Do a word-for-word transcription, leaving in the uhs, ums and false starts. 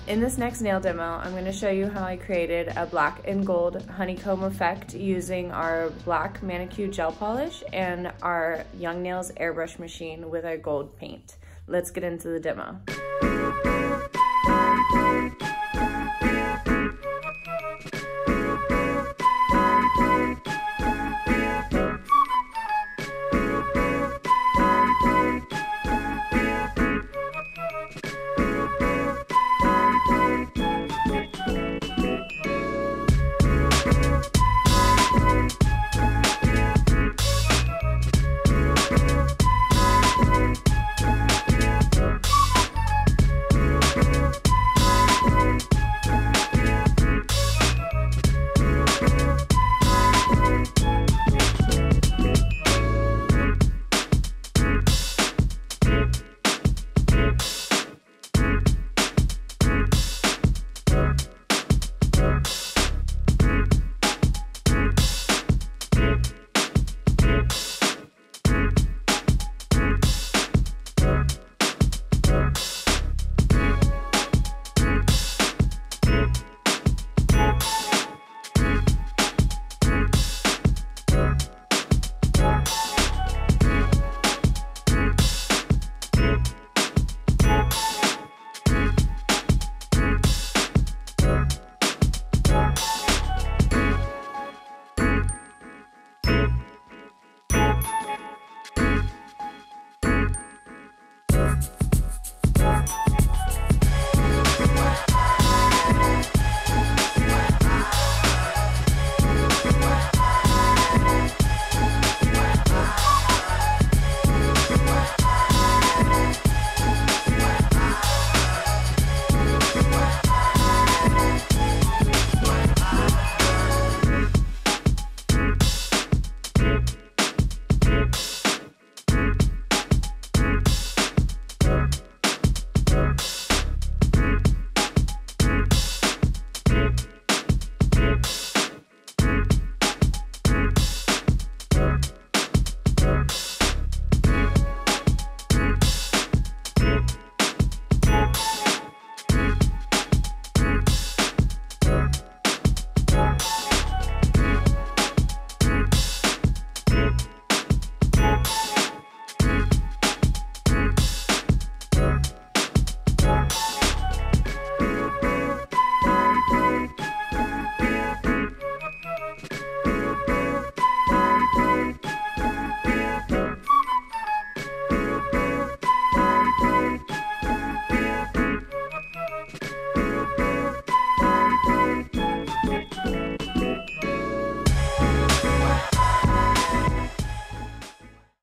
In this next nail demo, I'm going to show you how I created a black and gold honeycomb effect using our black manicure gel polish and our Young Nails airbrush machine with our gold paint. Let's get into the demo.